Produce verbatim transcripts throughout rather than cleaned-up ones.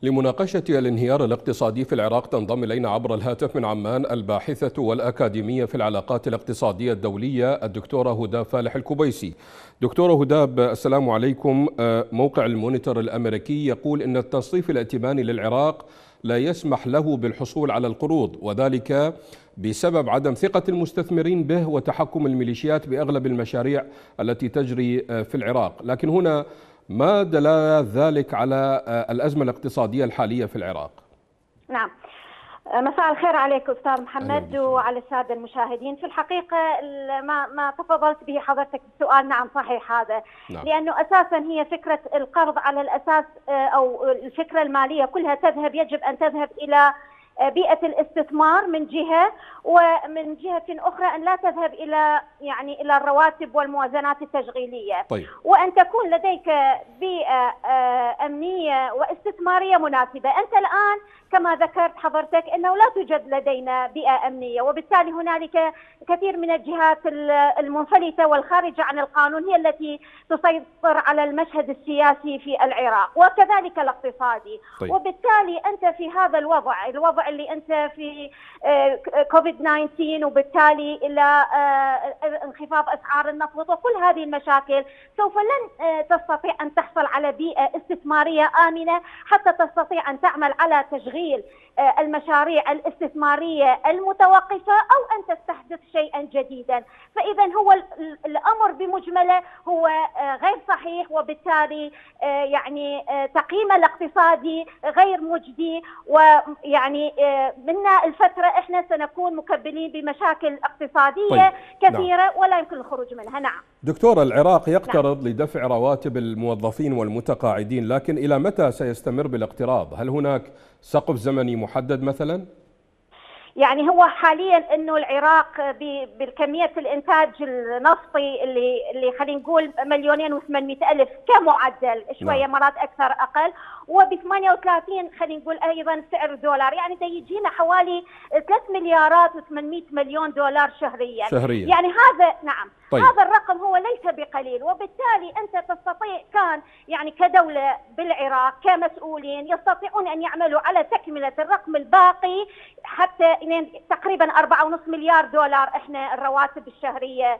لمناقشة الانهيار الاقتصادي في العراق تنضم إلينا عبر الهاتف من عمان الباحثة والأكاديمية في العلاقات الاقتصادية الدولية الدكتورة هدى فالح الكبيسي. دكتورة هدى، السلام عليكم. موقع المونيتور الأمريكي يقول إن التصنيف الائتماني للعراق لا يسمح له بالحصول على القروض، وذلك بسبب عدم ثقة المستثمرين به وتحكم الميليشيات بأغلب المشاريع التي تجري في العراق. لكن هنا ما دلالة ذلك على الأزمة الاقتصادية الحالية في العراق؟ نعم، مساء الخير عليك أستاذ محمد وعلى السادة المشاهدين. في الحقيقة ما ما تفضلت به حضرتك بالسؤال نعم صحيح هذا. نعم. لأنه أساسا هي فكرة القرض على الأساس أو الفكرة المالية كلها تذهب يجب أن تذهب إلى بيئة الاستثمار من جهة، ومن جهة أخرى أن لا تذهب إلى يعني إلى الرواتب والموازنات التشغيلية. طيب. وأن تكون لديك بيئة أمنية واستثمارية مناسبة. أنت الآن كما ذكرت حضرتك أنه لا توجد لدينا بيئة أمنية، وبالتالي هنالك كثير من الجهات المنفلتة والخارجة عن القانون هي التي تسيطر على المشهد السياسي في العراق وكذلك الاقتصادي. طيب. وبالتالي أنت في هذا الوضع الوضع اللي أنت في كوفيد تسعة عشر، وبالتالي إلى انخفاض أسعار النفط وكل هذه المشاكل، سوف لن تستطيع أن تحصل على بيئة استثمارية آمنة حتى تستطيع أن تعمل على تشغيل المشاريع الاستثمارية المتوقفة أو أن تستحدث شيئا جديدا. فإذا هو الأمر بمجمله هو غير صحيح، وبالتالي يعني تقييم الاقتصادي غير مجدي، ويعني منا الفترة احنا سنكون مكبلين بمشاكل اقتصادية طيب. كثيرة. نعم. ولا يمكن الخروج منها. نعم دكتورة، العراق يقترض نعم. لدفع رواتب الموظفين والمتقاعدين، لكن إلى متى سيستمر بالاقتراض؟ هل هناك سقف زمني محدد مثلا؟ يعني هو حاليا انه العراق بالكميه الانتاج النفطي اللي اللي خلينا نقول مليونين وثمانمئة الف كمعدل، شويه نعم. مرات اكثر اقل، وب ثمانية وثلاثين خلينا نقول ايضا سعر الدولار، يعني ده يجينا حوالي ثلاث مليارات وثمانمئة مليون دولار شهريا. شهريا يعني هذا نعم طيب. هذا الرقم هو ليس بقليل، وبالتالي انت تستطيع كان يعني كدوله بالعراق كمسؤولين يستطيعون ان يعملوا على تكمله الرقم الباقي حتى تقريبا أربعة ونصف مليار دولار. احنا الرواتب الشهريه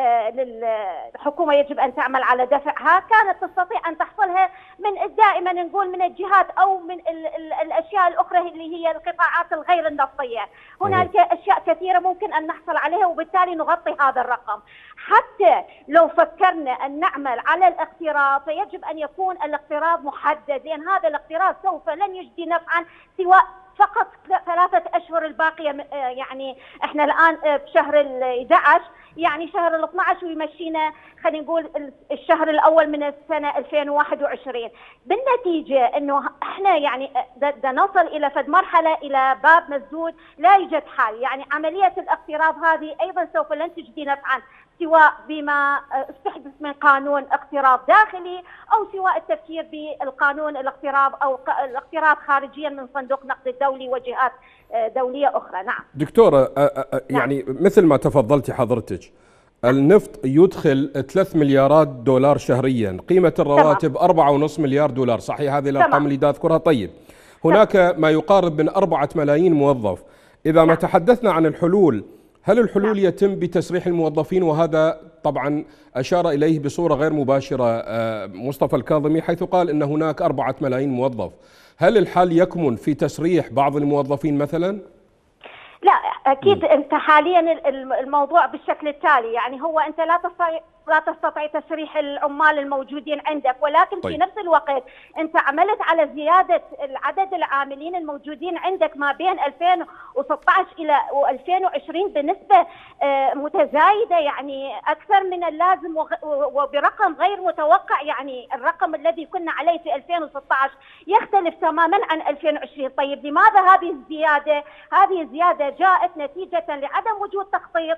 للحكومه يجب ان تعمل على دفعها، كانت تستطيع ان تحصلها من دائما نقول من الجهات او من ال ال الاشياء الاخرى اللي هي القطاعات الغير النفطيه. هناك اشياء كثيره ممكن ان نحصل عليها وبالتالي نغطي هذا الرقم. حتى لو فكرنا ان نعمل على الاقتراض فيجب ان يكون الاقتراض محدد، لان هذا الاقتراض سوف لن يجدي نفعا سواء فقط ثلاثة أشهر الباقية. يعني احنا الآن بشهر ال أحد عشر، يعني شهر ال اثني عشر ويمشينا خلينا نقول الشهر الأول من السنة ألفين وواحد وعشرين. بالنتيجة إنه احنا يعني دا نوصل إلى فد مرحلة إلى باب مسدود لا يوجد حل. يعني عملية الاقتراض هذه أيضا سوف لن تجدي نفعا سواء بما استحدث من قانون اقتراض داخلي أو سواء التفكير بالقانون الاقتراض أو الاقتراض خارجيا من صندوق النقد الدولي وجهات دولية أخرى. نعم دكتورة، يعني نعم. مثل ما تفضلتي حضرتك، النفط يدخل ثلاث مليارات دولار شهريا، قيمة الرواتب أربعة ونصف مليار دولار، صحيح هذه الأرقام اللي دا أذكرها؟ طيب هناك تمام. ما يقارب من أربعة ملايين موظف. إذا نعم. ما تحدثنا عن الحلول، هل الحلول نعم. يتم بتسريح الموظفين؟ وهذا طبعا أشار إليه بصورة غير مباشرة مصطفى الكاظمي حيث قال إن هناك أربعة ملايين موظف. هل الحل يكمن في تسريح بعض الموظفين مثلا؟ لا أكيد. م. أنت حاليا الموضوع بالشكل التالي، يعني هو أنت لا تستطيع لا تستطيع تسريح العمال الموجودين عندك، ولكن طيب. في نفس الوقت أنت عملت على زيادة عدد العاملين الموجودين عندك ما بين ألفين وستة عشر إلى ألفين وعشرين بنسبة متزايدة، يعني أكثر من اللازم وبرقم غير متوقع. يعني الرقم الذي كنا عليه في ألفين وستة عشر يختلف تماما عن ألفين وعشرين. طيب لماذا هذه الزيادة؟ هذه الزيادة جاءت نتيجة لعدم وجود تخطيط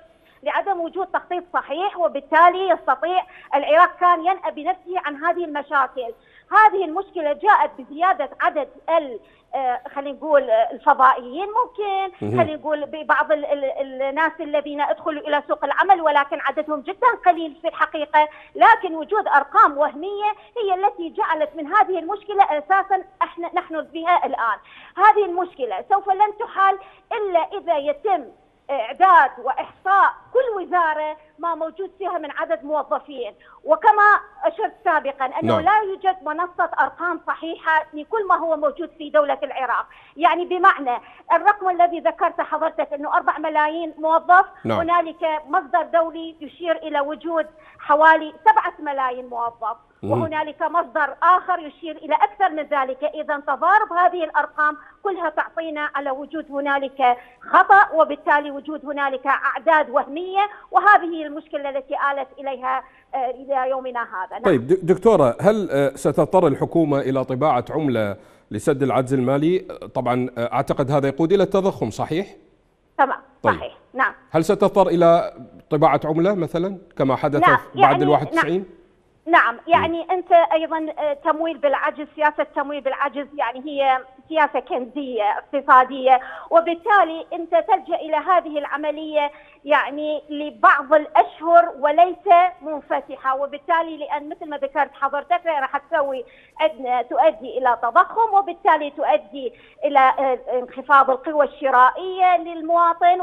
لعدم وجود تخطيط صحيح، وبالتالي يستطيع العراق كان ينأى بنفسه عن هذه المشاكل. هذه المشكلة جاءت بزيادة عدد ال خلينا نقول الفضائيين، ممكن خلينا نقول ببعض ال ال الناس الذين ادخلوا الى سوق العمل، ولكن عددهم جدا قليل في الحقيقه، لكن وجود ارقام وهميه هي التي جعلت من هذه المشكله اساسا احنا نحن بها الان. هذه المشكله سوف لن تحال الا اذا يتم إعداد وإحصاء كل وزارة ما موجود فيها من عدد موظفين، وكما أشرت سابقا أنه نعم. لا يوجد منصة أرقام صحيحة لكل ما هو موجود في دولة العراق. يعني بمعنى الرقم الذي ذكرت حضرتك أنه أربع ملايين موظف، نعم. هنالك مصدر دولي يشير إلى وجود حوالي سبعة ملايين موظف، وهنالك مصدر آخر يشير إلى أكثر من ذلك. إذا تضارب هذه الأرقام كلها تعطينا على وجود هنالك خطأ، وبالتالي وجود هنالك أعداد وهمية، وهذه المشكلة التي آلت إليها إلى يومنا هذا. نعم. طيب دكتورة، هل ستضطر الحكومة إلى طباعة عملة لسد العجز المالي؟ طبعا أعتقد هذا يقود إلى التضخم، صحيح؟ تمام. طيب. صحيح. نعم. هل ستضطر إلى طباعة عملة مثلا كما حدث نعم. بعد يعني الواحد وتسعين؟ نعم. نعم، يعني م. أنت أيضا تمويل بالعجز، سياسة تمويل بالعجز يعني هي سياسة كنزية اقتصادية، وبالتالي أنت تلجأ إلى هذه العملية يعني لبعض الأشهر وليس منفتحة، وبالتالي لأن مثل ما ذكرت حضرتك راح تسوي تؤدي إلى تضخم، وبالتالي تؤدي إلى انخفاض القوة الشرائية للمواطن،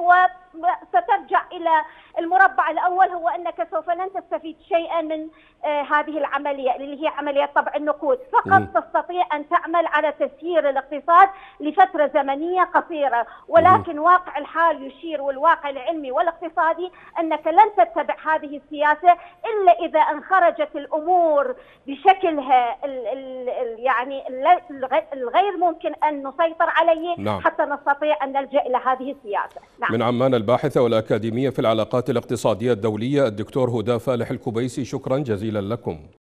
وسترجع إلى المربع الأول، هو أنك سوف لن تستفيد شيئا من آه هذه العملية اللي هي عملية طبع النقود، فقط م. تستطيع أن تعمل على تسيير الاقتصاد لفترة زمنية قصيرة، ولكن م. واقع الحال يشير، والواقع العلمي والاقتصادي، أنك لن تتبع هذه السياسة إلا إذا انخرجت الأمور بشكلها ال ال ال يعني الغير ممكن أن نسيطر عليه. نعم. حتى نستطيع أن نلجأ إلى هذه السياسة. نعم. من عمان الباحثة والأكاديمية في العلاقات الاقتصادية الدولية الدكتور هدى فالح الكبيسي، شكرا جزيلا لكم.